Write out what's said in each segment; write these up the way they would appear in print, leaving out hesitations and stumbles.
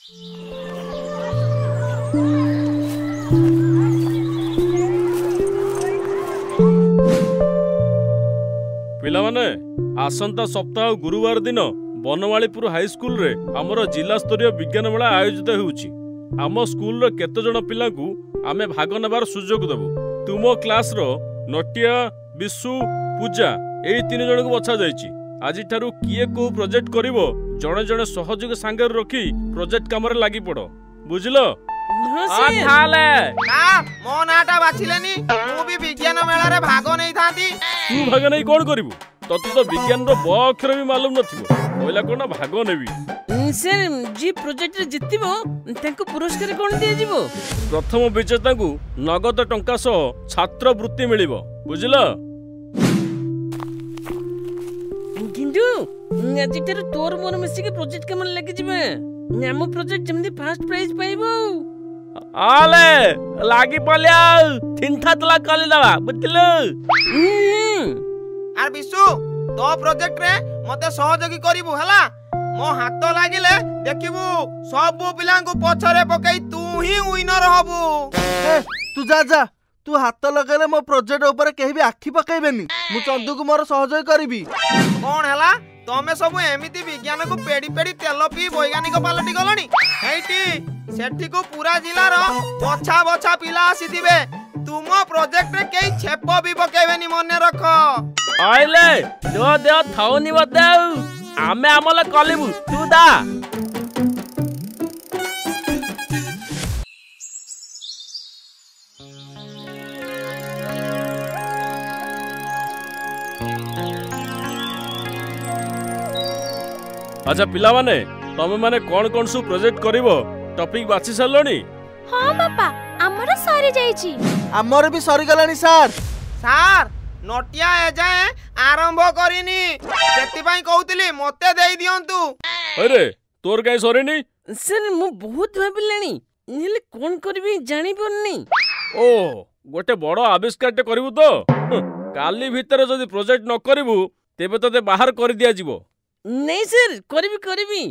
पिलामाने आसंता सप्ताह गुरुवार दिन बनवालीपुर हाईस्कूल रे हमर जिला स्तरीय विज्ञान मेला आयोजित होउछि। आम स्कूल रे केते जण पिला को आमे भाग नेबार सुजोग देबु। तुमो क्लास रो नटिया विशु पूजा एई तीन जण को बछा जायछि। आजि थारु किए को प्रोजेक्ट करिवो जणे जणे सहयोग सांगे रखी प्रोजेक्ट काम रे लागि पड़ो बुझलो। थाले का मो नाटा बाछिलेनी मु भी विज्ञान मेला रे भाग नै थांती। तू भाग नै कोन करिवु तते तो विज्ञान रो ब अक्षर भी मालूम नथिबो ओइला कोन भाग नेबी। सर जी प्रोजेक्ट रे जितिबो तांको पुरस्कार कोन दिया जिवो। प्रथम विजेता को नगद टंका सह छात्र वृत्ति मिलिबो बुझलो। किंतु आज तेरे तोर मोर मिसी के प्रोजेक्ट कमन लागि जिबे नाम प्रोजेक्ट जमदी फर्स्ट प्राइज पाइबो। आले लागी पलिया थिनथा तला कली दवा बुझलो। आर विशु तो प्रोजेक्ट रे मते सहयोगी करिवु हला। मो हाथ लागिले देखिबु सब पिला को पछरे पकई तू ही विनर हबु। तू जा जा तू हाथ लगेले मो प्रोजेक्ट ऊपर केही भी आखि पकेइबेनी। मु चंदू को मोर सहयोग करबी। कोन हला तमे सब एमिति विज्ञान को पेडी पेडी तेल पी वैज्ञानिक पालटी गलनी। हेइटी सेठी को पूरा जिला रो बछा बछा पिला आसीथिबे। तुमो प्रोजेक्ट रे केही छेप भी पकेइबेनी मने रख। आइले दो दे थाउनी बदाउ आमे आमले कलिबु तू दा। अच्छा पिला माने तमे माने कोन कोन सु प्रोजेक्ट करिवो टॉपिक बाछि सरलनी। हां पापा हमर सरी जाईची। हमर भी सरी गलानी सर। सर नटिया ए जाए आरंभ करिनी सेति पई कहउतली मते देई दियंतु। अरे तोर काई सरीनी। सर मु बहुत भाबिलेनी नेले कोन करबी जानि पड़नी। ओ गोटे बड़ आविष्कार टे करिवु तो काली भीतर जदी प्रोजेक्ट न करिवु तेबे तते बाहर कर दिया जिवो। नहीं सर करबी।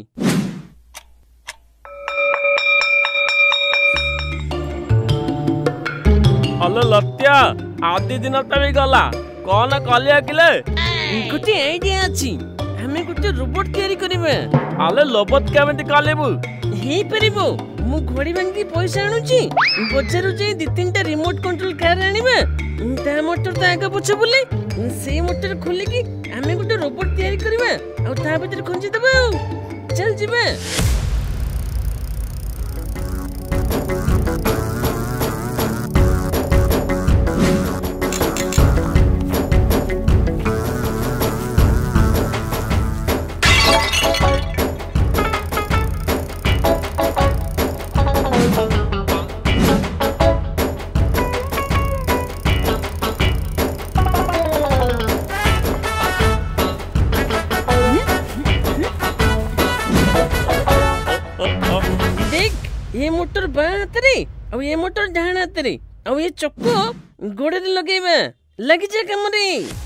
हलो लत्या आदि दिन तबे गला कोन कलिया किले गोटे आइडिया अछि हमें गोटे रोबोट तयारी करिवे। आले लोबत केमिति कालेबु हेई परिबो मु घोड़ी बांधी पैसा आनुची बजारु जे दी तीनटा रिमोट कंट्रोल कार आनिबे ता मोटर ता आगे पछ बुले से मोटर खोली की हमें गोटे रोबोट तयारी करिवे आ ता भीतर खंजी देबे चल जिबे। ये मोटर बाँ हाथरे और ये मोटर डाहाण हाथरे और ये चक्को गोड़े लगेबा लगी जा कमरे।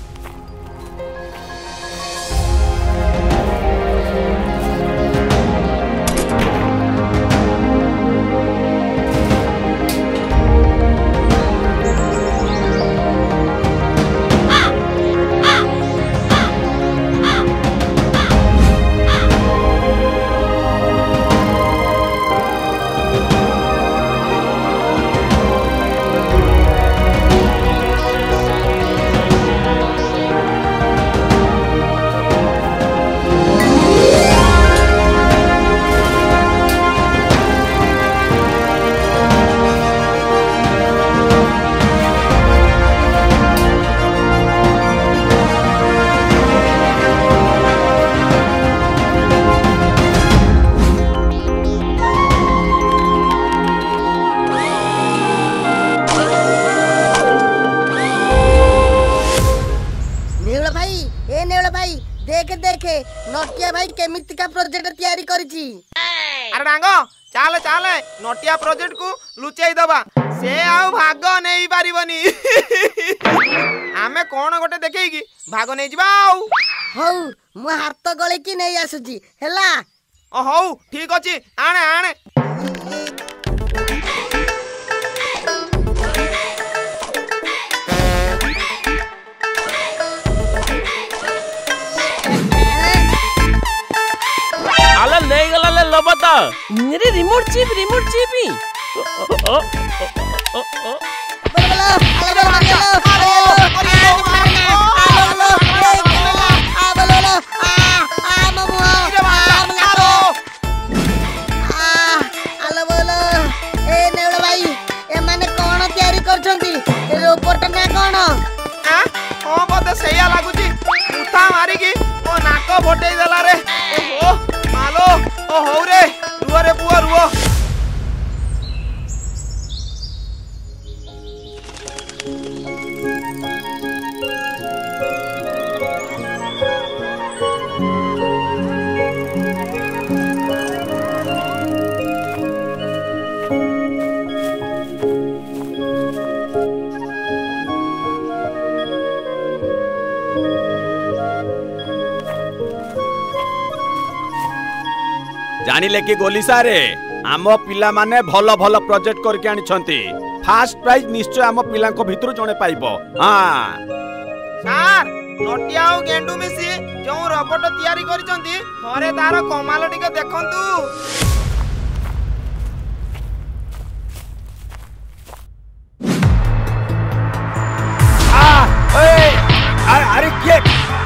नटिया भाई केमिति का प्रोजेक्ट तैयारी करिछि। अरे डांगो चाले चाले नटिया प्रोजेक्ट को लुचाई दबा से आउ भाग नहीं पारिबनी। आमे कोन गोटे देखैकी भाग नहीं जिबा। हौ मु हाथ गळे की नहीं आसुची हैला हऊ ठीक अच्छी आणे आणे आले नहीं गला ले लबता मेरे रिमोट चिप ही रोबोट ना कौन हाँ बोधे सैया लगुची मुठा मारिकी मो नाक फटई देला रे ओहो मालो ओ हौ रे रुओ रे पुओ रुओ जानिले कि गोली सारे आम पिला माने भल भल प्रोजेक्ट करके आनिछंती फर्स्ट प्राइज निश्चय आम पिला को भितरु जणे पाइबो। हां सार नटिया और गेंडू मिसी जो रोबोट तैयारी करिसंती थरे तार कमाल टिके देखंतु। अरे के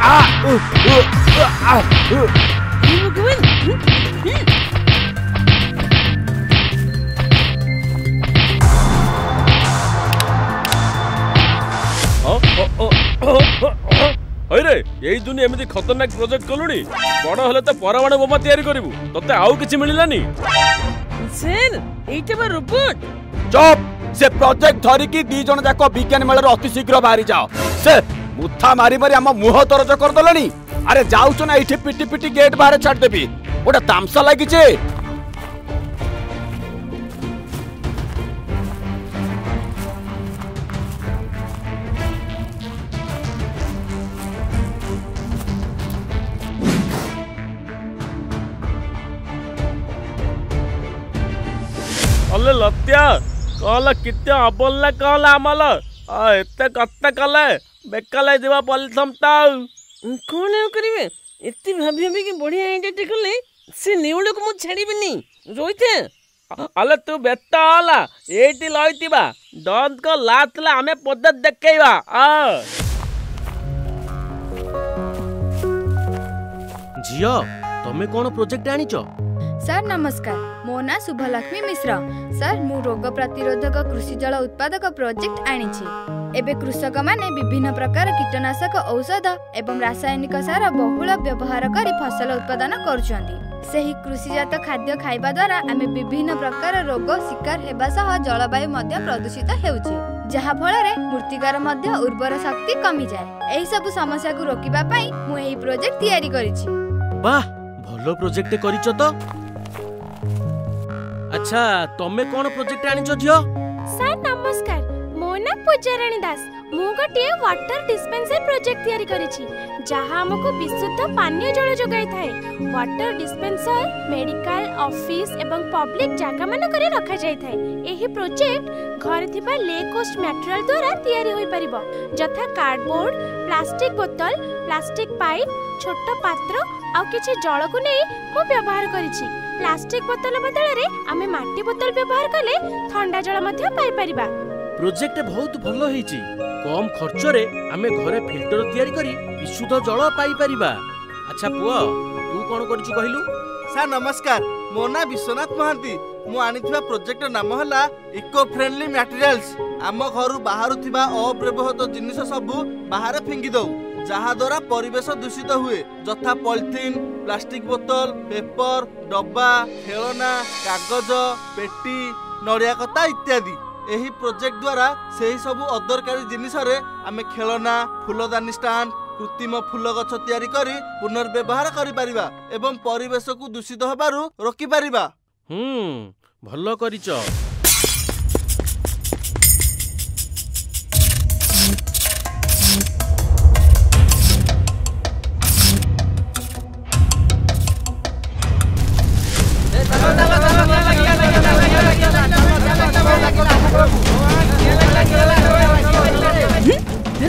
अरे यही दुनिया एमती खतरनाक प्रोजेक्ट कलुनी बड़ हेले तो परमाणु बोमा तैयारी करिवु तते आउ किछि मिलिलानी सर एइटा बा रोबोट। चुप से प्रोजेक्ट धरी की दी जण जाको विज्ञान मेला रो अति शीघ्र बाहरी जाओ। से मुथा मारी मारी हम मुह दरज कर दलनी। अरे जाउछ ना इठी पिटी पिटी गेट बाहर छाड़ देबी ओटा तामसा लागि छे। अले लत्या कहला कित्या अबल्ला कहला आमल एते कत्ते कले बेकले दिवा पलथम ताऊ कौन है करिवे एत्ती भाभी भाभी की बढ़िया आइडिया कले से नेउल को मु छाड़ीबिनी रोइते। अले तू बेटा होला एटी लइतिबा दंत को लातला हमें पद्धत देखैबा झियो तमे कोन प्रोजेक्ट आनिचो? सर नमस्कार, मो ना शुभलक्ष्मी मिश्र। सर मु रोग प्रतिरोधक कृषि जल उत्पादक प्रोजेक्ट आनिछि। एबे कृषक माने विभिन्न प्रकार कीटनाशक औषध एवं रासायनिक सार बहुल व्यवहार करी फसल उत्पादन करुछन्ति। सेही कृषिजात खाद्य खाइबा द्वारा आमे विभिन्न प्रकार रोग शिकार हेबा सह जलवायु मध्य प्रदूषित हेउछि, जहा फଳରେ मृत्तिकार मध्य उर्वर शक्ति कमी जाय। एही सब समस्या को रोकिबा पई मु एही प्रोजेक्ट तयारी करिछि। वाह भलो प्रोजेक्ट करिचो तो। अच्छा तमे कोन प्रोजेक्ट आनिचो झियो? सर नमस्कार, मो ना पूजाराणी दास। मु गोटे वाटर डिस्पेंसर प्रोजेक्ट तयारी करिछि जहा हमको विशुद्ध पानीय जल जोगाई थाए। वाटर डिस्पेंसर मेडिकल ऑफिस एवं पब्लिक जगह मान करे रखा जाय थाए। एही प्रोजेक्ट घर थिबा लेकोस्ट मटेरियल द्वारा तयारी होई परिबो, जथा कार्डबोर्ड, प्लास्टिक बोतल, प्लास्टिक पाइप, छोट पात्र आ किछि जल को नै मु व्यवहार करिछि। प्लास्टिक बोतल बदल रे आमे माटी बोतल व्यवहार कले ठंडा जल मध्य पाई परिबा। प्रोजेक्ट बहुत भलो हेची। कम खर्च रे आमे घरे फिल्टर तयारी करी विशुद्ध जल पाई परिबा। अच्छा पुआ तू कोन करछु कहिलु? सर नमस्कार, मो ना विश्वनाथ महांती। मु आनिथिबा प्रोजेक्ट नाम हला इको फ्रेंडली मटेरियल्स। आम घर बाहर थिबा अव्यवहृत जिनिस सब बाहर फेंगी दउ, जहा द्वारा परिवेश दूषित हुए, जथा पॉलिथीन, प्लास्टिक बोतल, पेपर, डब्बा, खेलना, कागज, पेटी, नड़िया कता इत्यादि। एही प्रोजेक्ट द्वारा सेही सब अदरकारी जिनिस रे आमे खेलना, फूलदानी स्टैंड, कृत्रिम फूल गछ तयारी करी पुनर्व्यवहार करि परिबा एवं परिवेश को दूषित होबारु रोकी परिबा। भलो करिचो।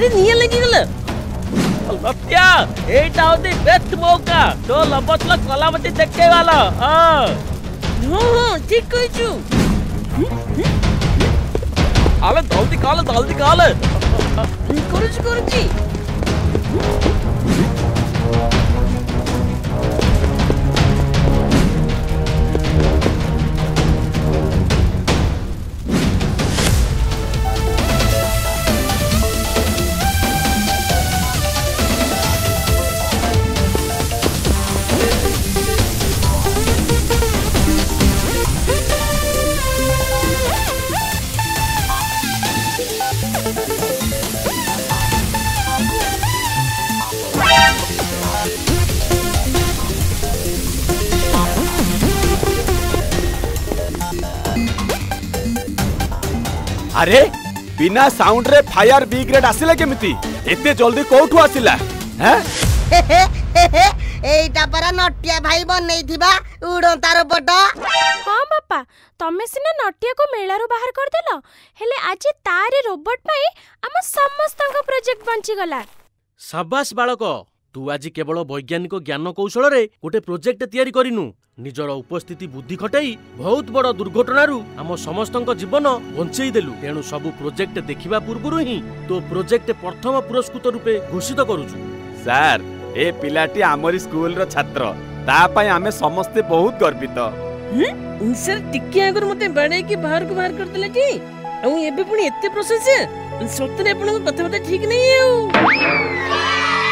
अरे निया लगी गला लत्या एटा होती बेस्ट मौका तो लबतल कलावती देखे वाला हां हां ठीक कहछु आले जल्दी काले करूची अरे बिना साउंड रे फायर बी ग्रेड आसिला केमिति एते जल्दी कोठु आसिला हैं एइटा परा नटिया भाई बनैथिबा उड़ंता रोबोट। हाँ बापा तमे सिना नटिया को मेलारू बाहर कर देलो हेले आज तारे रोबोट पाई हम समस्तंग प्रोजेक्ट बंची गला। शाबाश बालक तू आज केवल वैज्ञानिक ज्ञान कौशल रे गोटे प्रोजेक्ट तैयारी करिनु निजर उपस्थिति बुद्धि खटाई बहुत बड़ दुर्घटनारू आम समस्तंक जीवन बंचेई देलु तेणु सबु प्रोजेक्ट देखिबा पूर्वरु ही तो प्रोजेक्ट प्रथम पुरस्कृत रूपे घोषित करूछु। सर ए पिलाटी हमरी स्कूल रो छात्र ता पई आमे समस्त बहुत गर्वित। सर टिके आगर मते बड़े की बाहर कर देले जी आ एबे पुनी एते प्रोसेस सत्तरे आपन कथा ठीक नहीं है।